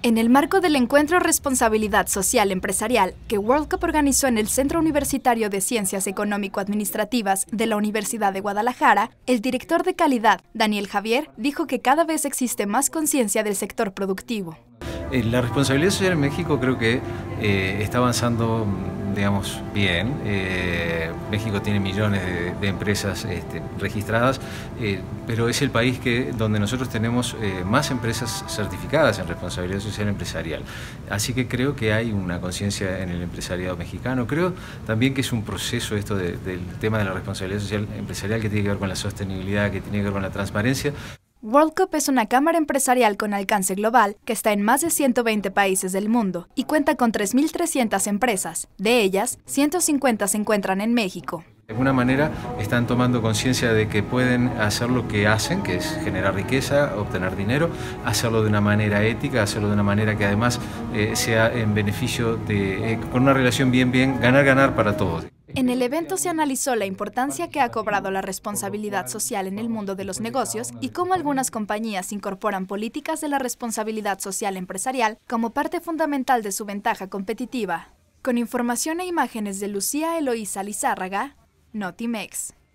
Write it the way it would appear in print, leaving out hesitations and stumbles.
En el marco del encuentro Responsabilidad Social Empresarial que World Cup organizó en el Centro Universitario de Ciencias Económico-Administrativas de la Universidad de Guadalajara, el director de calidad, Daniel Javier, dijo que cada vez existe más conciencia del sector productivo. La responsabilidad social en México creo que está avanzando, digamos, bien. México tiene millones de empresas registradas, pero es el país donde nosotros tenemos más empresas certificadas en responsabilidad social empresarial. Así que creo que hay una conciencia en el empresariado mexicano. Creo también que es un proceso esto del tema de la responsabilidad social empresarial que tiene que ver con la sostenibilidad, que tiene que ver con la transparencia. World Cup es una cámara empresarial con alcance global que está en más de 120 países del mundo y cuenta con 3.300 empresas. De ellas, 150 se encuentran en México. De alguna manera están tomando conciencia de que pueden hacer lo que hacen, que es generar riqueza, obtener dinero, hacerlo de una manera ética, hacerlo de una manera que además sea en beneficio con una relación bien, ganar para todos. En el evento se analizó la importancia que ha cobrado la responsabilidad social en el mundo de los negocios y cómo algunas compañías incorporan políticas de la responsabilidad social empresarial como parte fundamental de su ventaja competitiva. Con información e imágenes de Lucía Eloísa Lizárraga, Notimex.